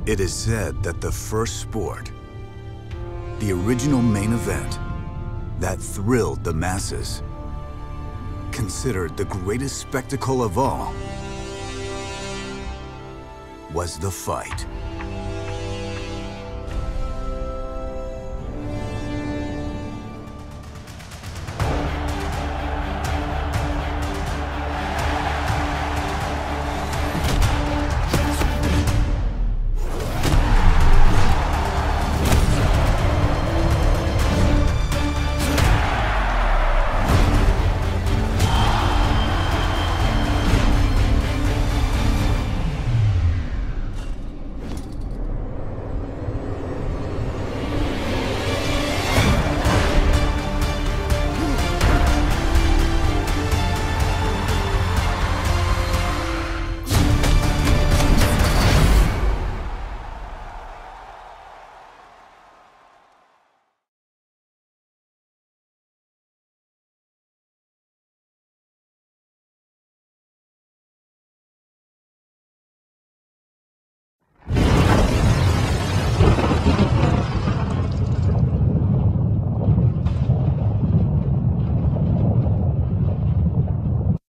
It is said that the first sport, the original main event that thrilled the masses, considered the greatest spectacle of all, was the fight.